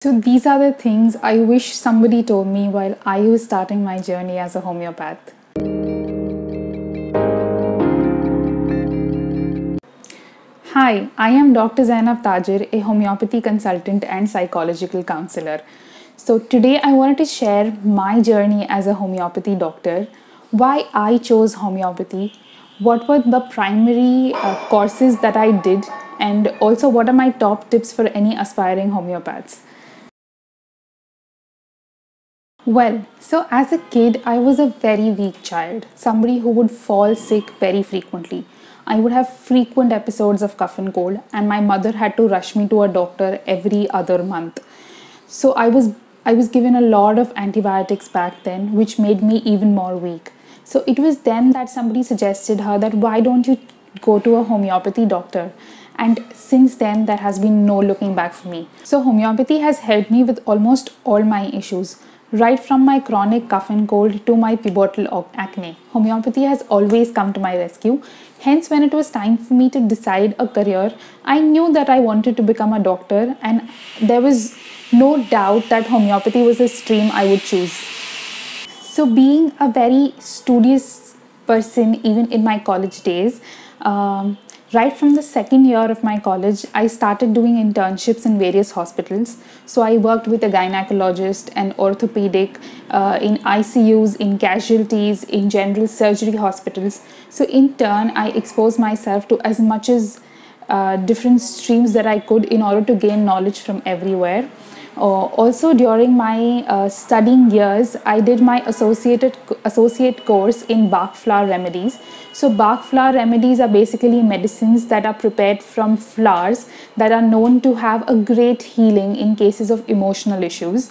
So these are the things I wish somebody told me while I was starting my journey as a homeopath. Hi, I am Dr. Zainab Tajir, a homeopathy consultant and psychological counselor. So today I wanted to share my journey as a homeopathy doctor, why I chose homeopathy, what were the primary courses that I did, and also what are my top tips for any aspiring homeopaths. Well, so as a kid, I was a very weak child, somebody who would fall sick very frequently. I would have frequent episodes of cough and cold, and my mother had to rush me to a doctor every other month. So I was given a lot of antibiotics back then, which made me even more weak. So it was then that somebody suggested her that why don't you go to a homeopathy doctor? And since then, there has been no looking back for me. So homeopathy has helped me with almost all my issues, right from my chronic cough and cold to my pubertal acne. Homeopathy has always come to my rescue. Hence, when it was time for me to decide a career, I knew that I wanted to become a doctor, and there was no doubt that homeopathy was a stream I would choose. So, being a very studious person, even in my college days, right from the second year of my college, I started doing internships in various hospitals. So, I worked with a gynecologist, an orthopedic, in ICUs, in casualties, in general surgery hospitals. So, in turn, I exposed myself to as much as different streams that I could in order to gain knowledge from everywhere. Also, during my studying years, I did my associate course in Bach flower remedies. So, Bach flower remedies are basically medicines that are prepared from flowers that are known to have a great healing in cases of emotional issues.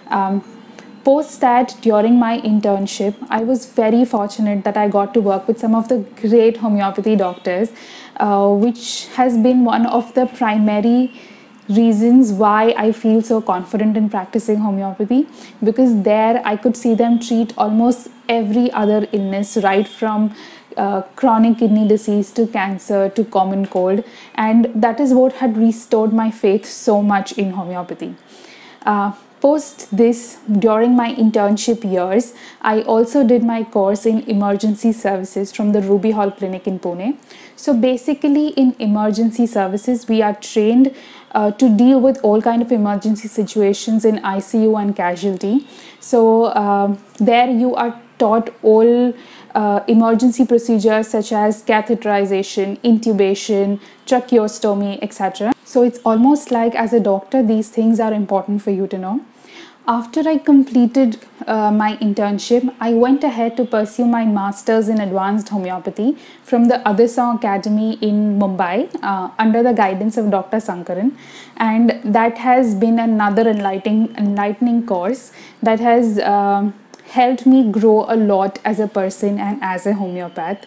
Post that, during my internship, I was very fortunate that I got to work with some of the great homeopathy doctors, which has been one of the primary reasons why I feel so confident in practicing homeopathy, because there I could see them treat almost every other illness, right from chronic kidney disease to cancer to common cold, and that is what had restored my faith so much in homeopathy. Post this, during my internship years, I also did my course in emergency services from the Ruby Hall Clinic in Pune. So basically, in emergency services, we are trained to deal with all kind of emergency situations in ICU and casualty. So there you are taught all emergency procedures such as catheterization, intubation, tracheostomy, etc. So it's almost like, as a doctor, these things are important for you to know. After I completed my internship, I went ahead to pursue my master's in advanced homeopathy from the Adesang Academy in Mumbai under the guidance of Dr. Sankaran, and that has been another enlightening course that has helped me grow a lot as a person and as a homeopath.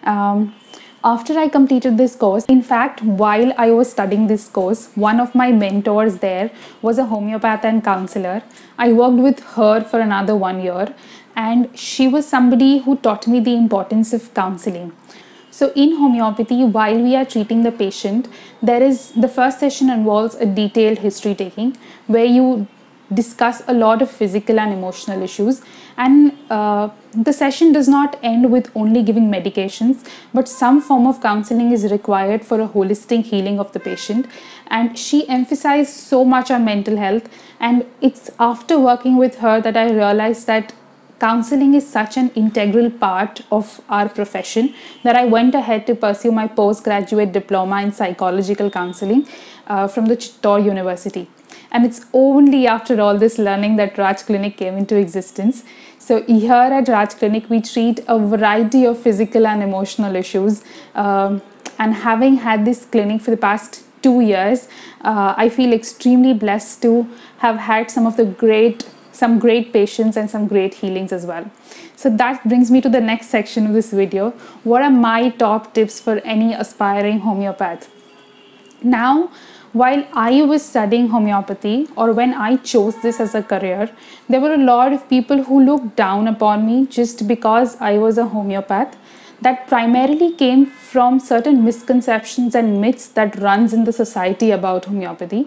After I completed this course, in fact, while I was studying this course, one of my mentors there was a homeopath and counselor. I worked with her for another 1 year, and she was somebody who taught me the importance of counseling. So in homeopathy, while we are treating the patient, the first session involves a detailed history taking where you discuss a lot of physical and emotional issues, and the session does not end with only giving medications, but some form of counseling is required for a holistic healing of the patient. And she emphasized so much on mental health, and it's after working with her that I realized that counseling is such an integral part of our profession that I went ahead to pursue my postgraduate diploma in psychological counseling from the Chittor University. And it's only after all this learning that Raj Clinic came into existence. So here at Raj Clinic, we treat a variety of physical and emotional issues. And having had this clinic for the past 2 years, I feel extremely blessed to have had some great patients and some great healings as well. So that brings me to the next section of this video. What are my top tips for any aspiring homeopath? Now, while I was studying homeopathy, or when I chose this as a career, there were a lot of people who looked down upon me just because I was a homeopath. That primarily came from certain misconceptions and myths that runs in the society about homeopathy.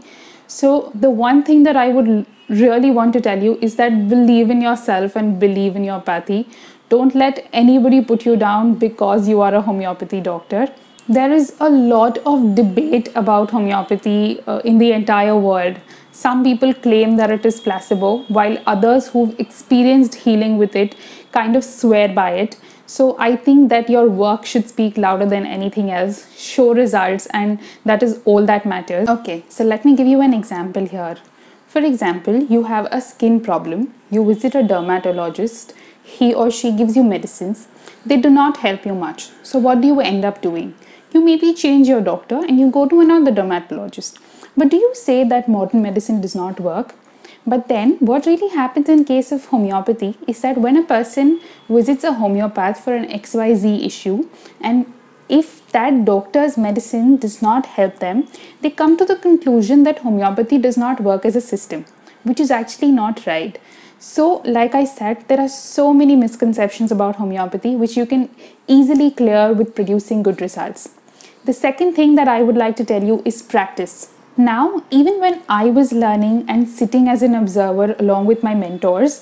So, the one thing that I would really want to tell you is that believe in yourself and believe in your homeopathy. Don't let anybody put you down because you are a homeopathy doctor. There is a lot of debate about homeopathy in the entire world. Some people claim that it is placebo, while others who've experienced healing with it kind of swear by it. So I think that your work should speak louder than anything else. Show results, and that is all that matters. Okay, so let me give you an example here. For example, you have a skin problem. You visit a dermatologist. He or she gives you medicines. They do not help you much. So what do you end up doing? You maybe change your doctor and you go to another dermatologist. But do you say that modern medicine does not work? But then what really happens in case of homeopathy is that when a person visits a homeopath for an XYZ issue, and if that doctor's medicine does not help them, they come to the conclusion that homeopathy does not work as a system, which is actually not right. So, like I said, there are so many misconceptions about homeopathy which you can easily clear with producing good results. The second thing that I would like to tell you is practice. Now, even when I was learning and sitting as an observer along with my mentors,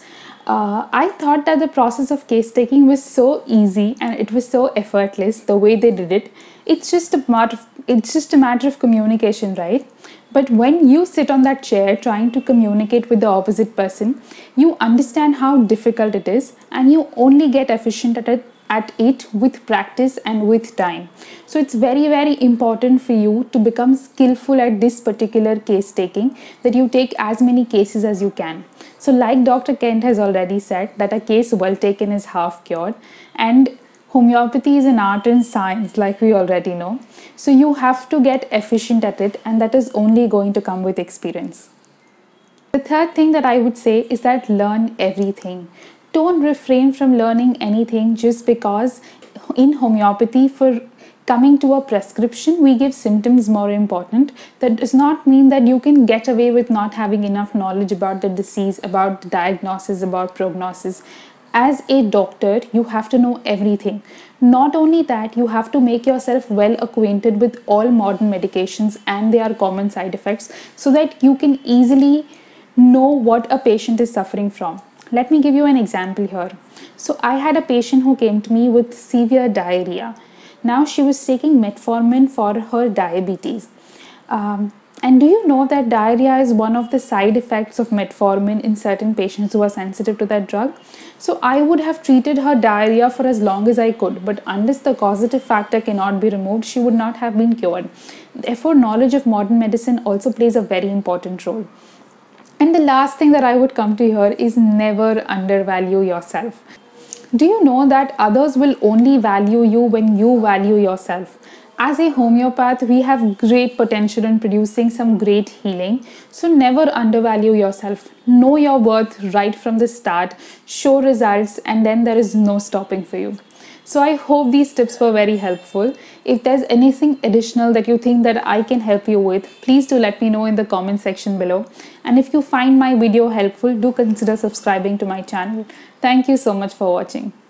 I thought that the process of case taking was so easy and it was so effortless the way they did it. It's just a matter of communication, right? But when you sit on that chair trying to communicate with the opposite person, you understand how difficult it is, and you only get efficient at it with practice and with time. So it's very, very important for you to become skillful at this particular case taking, that you take as many cases as you can. So like Dr. Kent has already said, that a case well taken is half cured, and homeopathy is an art and science, like we already know. So you have to get efficient at it, and that is only going to come with experience. The third thing that I would say is that learn everything. Don't refrain from learning anything just because in homeopathy, for coming to a prescription, we give symptoms more important. That does not mean that you can get away with not having enough knowledge about the disease, about the diagnosis, about prognosis. As a doctor, you have to know everything. Not only that, you have to make yourself well acquainted with all modern medications and their common side effects so that you can easily know what a patient is suffering from. Let me give you an example here. So I had a patient who came to me with severe diarrhea. Now she was taking metformin for her diabetes. And do you know that diarrhea is one of the side effects of metformin in certain patients who are sensitive to that drug? So I would have treated her diarrhea for as long as I could, but unless the causative factor cannot be removed, she would not have been cured. Therefore, knowledge of modern medicine also plays a very important role. And the last thing that I would come to here is never undervalue yourself. Do you know that others will only value you when you value yourself? As a homeopath, we have great potential in producing some great healing. So never undervalue yourself. Know your worth right from the start. Show results, and then there is no stopping for you. So I hope these tips were very helpful. If there's anything additional that you think that I can help you with, please do let me know in the comment section below. And if you find my video helpful, do consider subscribing to my channel. Thank you so much for watching.